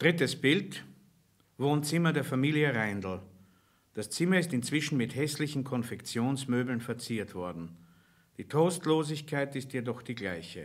Drittes Bild, Wohnzimmer der Familie Reindl. Das Zimmer ist inzwischen mit hässlichen Konfektionsmöbeln verziert worden. Die Trostlosigkeit ist jedoch die gleiche.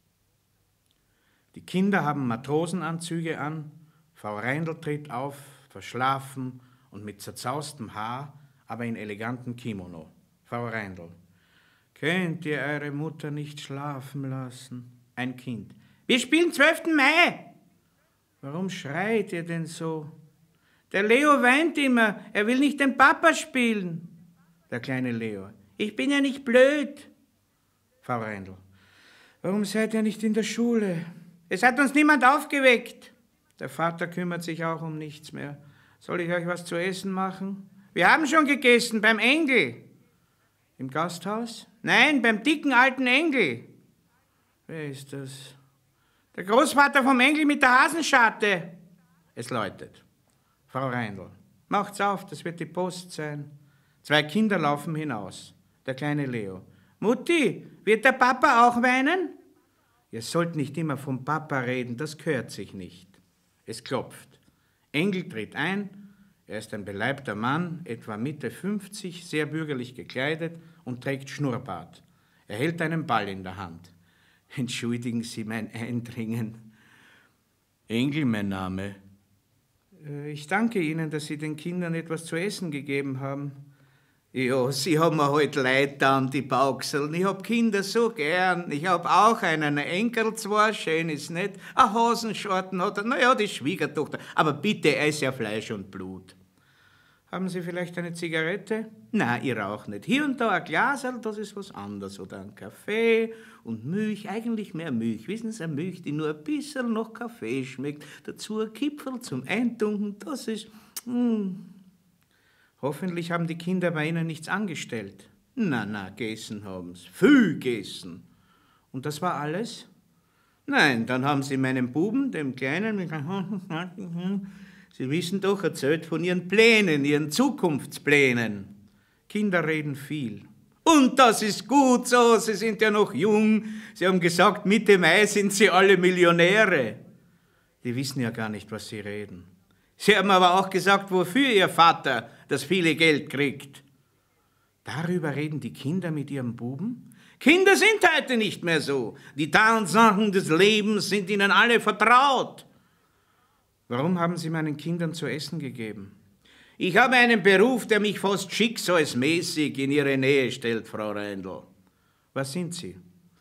Die Kinder haben Matrosenanzüge an, Frau Reindl tritt auf, verschlafen und mit zerzaustem Haar, aber in elegantem Kimono. Frau Reindl: Könnt ihr eure Mutter nicht schlafen lassen? Ein Kind: Wir spielen 12. Mai. Warum schreit ihr denn so? Der Leo weint immer, er will nicht den Papa spielen. Der kleine Leo: Ich bin ja nicht blöd. Frau Reindl: Warum seid ihr nicht in der Schule? Es hat uns niemand aufgeweckt. Der Vater kümmert sich auch um nichts mehr. Soll ich euch was zu essen machen? Wir haben schon gegessen, beim Engel. Im Gasthaus? Nein, beim dicken alten Engel. Wer ist das? Der Großvater vom Engel mit der Hasenschatte. Es läutet. Frau Reindl: Macht's auf, das wird die Post sein. 2 Kinder laufen hinaus. Der kleine Leo: Mutti, wird der Papa auch weinen? Ihr sollt nicht immer vom Papa reden, das gehört sich nicht. Es klopft. Engel tritt ein. Er ist ein beleibter Mann, etwa Mitte 50, sehr bürgerlich gekleidet und trägt Schnurrbart. Er hält einen Ball in der Hand. Entschuldigen Sie mein Eindringen. Engel, mein Name. Ich danke Ihnen, dass Sie den Kindern etwas zu essen gegeben haben. Ja, Sie haben mir halt leid an die Bauchseln. Ich hab Kinder so gern. Ich hab auch einen Enkel zwar, schön ist nicht. Eine Hosenschorten hat er, naja, die Schwiegertochter. Aber bitte, er ist ja Fleisch und Blut. Haben Sie vielleicht eine Zigarette? Nein, ich rauche nicht. Hier und da ein Glaserl, das ist was anderes. Oder ein Kaffee und Milch, eigentlich mehr Milch. Wissen Sie, eine Milch, die nur ein bisschen nach Kaffee schmeckt. Dazu ein Kipferl zum Eintunken, das ist... Hoffentlich haben die Kinder bei Ihnen nichts angestellt. Na, gegessen haben's. Viel gegessen. Und das war alles? Nein, dann haben Sie meinem Buben, dem Kleinen, Sie wissen doch, erzählt von Ihren Plänen, Ihren Zukunftsplänen. Kinder reden viel. Und das ist gut so, Sie sind ja noch jung. Sie haben gesagt, Mitte Mai sind Sie alle Millionäre. Die wissen ja gar nicht, was Sie reden. Sie haben aber auch gesagt, wofür Ihr Vater das viele Geld kriegt. Darüber reden die Kinder mit ihrem Buben? Kinder sind heute nicht mehr so. Die Tatsachen des Lebens sind ihnen alle vertraut. Warum haben Sie meinen Kindern zu essen gegeben? Ich habe einen Beruf, der mich fast schicksalsmäßig in Ihre Nähe stellt, Frau Reindl. Was sind Sie?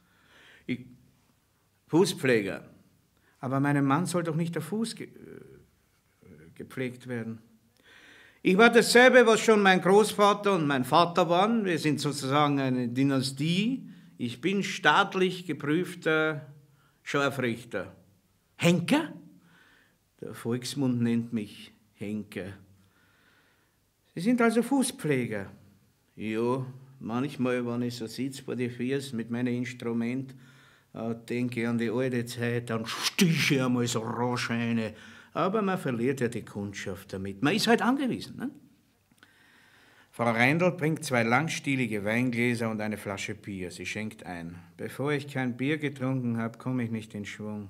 Fußpfleger. Aber meinem Mann soll doch nicht der Fuß gepflegt werden. Ich war dasselbe, was schon mein Großvater und mein Vater waren. Wir sind sozusagen eine Dynastie. Ich bin staatlich geprüfter Scharfrichter. Henker? Der Volksmund nennt mich Henker. Sie sind also Fußpfleger? Ja, manchmal, wenn ich so sitze vor die Füße mit meinem Instrument, denke an die alte Zeit, dann stiche ich einmal so rasch eine. Aber man verliert ja die Kundschaft damit. Man ist halt angewiesen. Ne? Frau Reindl bringt 2 langstielige Weingläser und eine Flasche Bier. Sie schenkt ein. Bevor ich kein Bier getrunken habe, komme ich nicht in Schwung.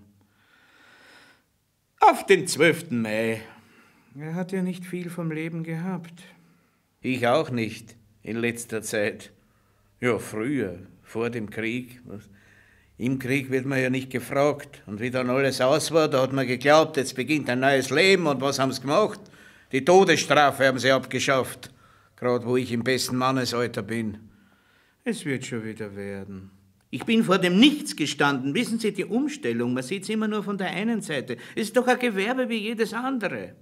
Auf den 12. Mai. Er hat ja nicht viel vom Leben gehabt. Ich auch nicht, in letzter Zeit. Ja, früher, vor dem Krieg. Im Krieg wird man ja nicht gefragt. Und wie dann alles aus war, da hat man geglaubt, jetzt beginnt ein neues Leben. Und was haben sie gemacht? Die Todesstrafe haben sie abgeschafft. Gerade wo ich im besten Mannesalter bin. Es wird schon wieder werden. Ich bin vor dem Nichts gestanden. Wissen Sie, die Umstellung, man sieht es immer nur von der einen Seite. Es ist doch ein Gewerbe wie jedes andere.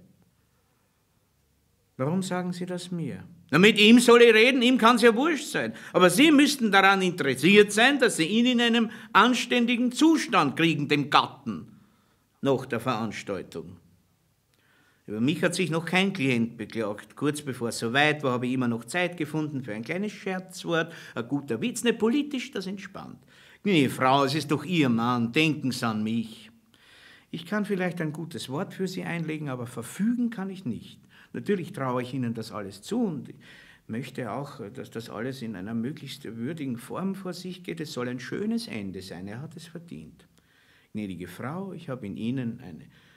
Warum sagen Sie das mir? Na, mit ihm soll ich reden, ihm kann es ja wurscht sein. Aber Sie müssten daran interessiert sein, dass Sie ihn in einem anständigen Zustand kriegen, den Gatten, nach der Veranstaltung. Über mich hat sich noch kein Klient beklagt. Kurz bevor es soweit war, habe ich immer noch Zeit gefunden für ein kleines Scherzwort, ein guter Witz, nicht politisch, das entspannt. Nee, Frau, es ist doch Ihr Mann, denken Sie an mich. Ich kann vielleicht ein gutes Wort für Sie einlegen, aber verfügen kann ich nicht. Natürlich traue ich Ihnen das alles zu und ich möchte auch, dass das alles in einer möglichst würdigen Form vor sich geht. Es soll ein schönes Ende sein, er hat es verdient. Gnädige Frau, ich habe in Ihnen eine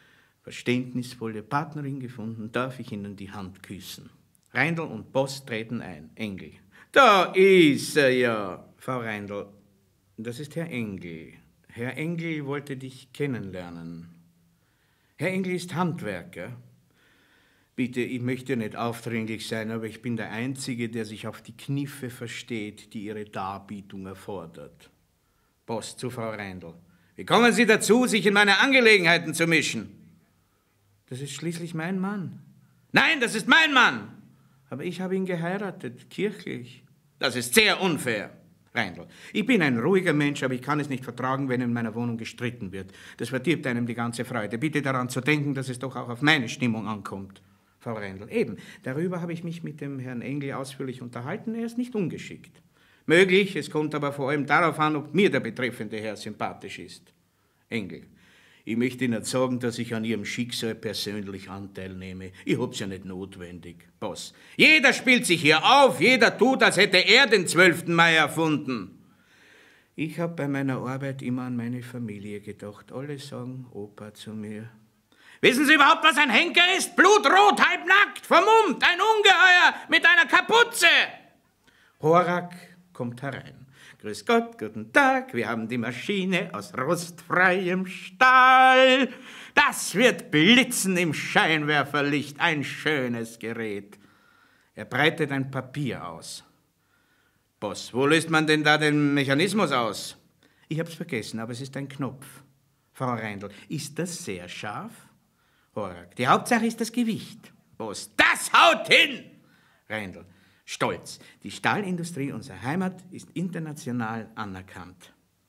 Verständnisvolle Partnerin gefunden, darf ich Ihnen die Hand küssen. Reindl und Boss treten ein. Engel. Da ist er ja. Frau Reindl, das ist Herr Engel. Herr Engel wollte dich kennenlernen. Herr Engel ist Handwerker. Bitte, ich möchte nicht aufdringlich sein, aber ich bin der Einzige, der sich auf die Kniffe versteht, die Ihre Darbietung erfordert. Boss zu Frau Reindl. Wie kommen Sie dazu, sich in meine Angelegenheiten zu mischen? Das ist schließlich mein Mann. Nein, das ist mein Mann! Aber ich habe ihn geheiratet, kirchlich. Das ist sehr unfair. Reindl. Ich bin ein ruhiger Mensch, aber ich kann es nicht vertragen, wenn in meiner Wohnung gestritten wird. Das verdirbt einem die ganze Freude. Bitte daran zu denken, dass es doch auch auf meine Stimmung ankommt. Frau Reindl. Eben, darüber habe ich mich mit dem Herrn Engel ausführlich unterhalten. Er ist nicht ungeschickt. Möglich, es kommt aber vor allem darauf an, ob mir der betreffende Herr sympathisch ist. Engel. Ich möchte Ihnen sagen, dass ich an Ihrem Schicksal persönlich Anteil nehme. Ich hab's ja nicht notwendig. Boss. Jeder spielt sich hier auf, jeder tut, als hätte er den 12. Mai erfunden. Ich habe bei meiner Arbeit immer an meine Familie gedacht. Alle sagen Opa zu mir. Wissen Sie überhaupt, was ein Henker ist? Blutrot, halbnackt, vermummt, ein Ungeheuer mit einer Kapuze. Horak kommt herein. Grüß Gott, guten Tag, wir haben die Maschine aus rostfreiem Stahl. Das wird blitzen im Scheinwerferlicht, ein schönes Gerät. Er breitet ein Papier aus. Boss, wo löst man denn da den Mechanismus aus? Ich hab's vergessen, aber es ist ein Knopf. Frau Reindl, ist das sehr scharf? Horak, die Hauptsache ist das Gewicht. Boss, das haut hin! Reindl, stolz. Die Stahlindustrie unserer Heimat ist international anerkannt.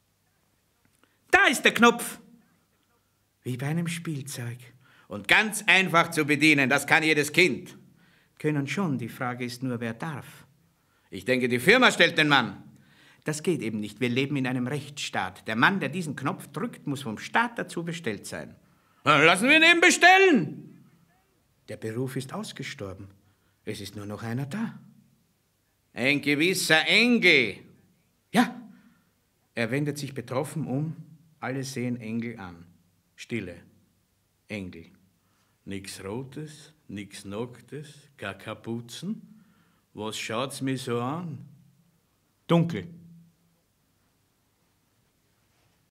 Da ist der Knopf. Wie bei einem Spielzeug. Und ganz einfach zu bedienen, das kann jedes Kind. Können schon, die Frage ist nur, wer darf. Ich denke, die Firma stellt den Mann. Das geht eben nicht, wir leben in einem Rechtsstaat. Der Mann, der diesen Knopf drückt, muss vom Staat dazu bestellt sein. Dann lassen wir ihn eben bestellen. Der Beruf ist ausgestorben. Es ist nur noch einer da. Ein gewisser Engel. Ja, er wendet sich betroffen um. Alle sehen Engel an. Stille. Engel. Nix Rotes, nix Nacktes, gar Kapuzen. Was schaut's mir so an? Dunkel.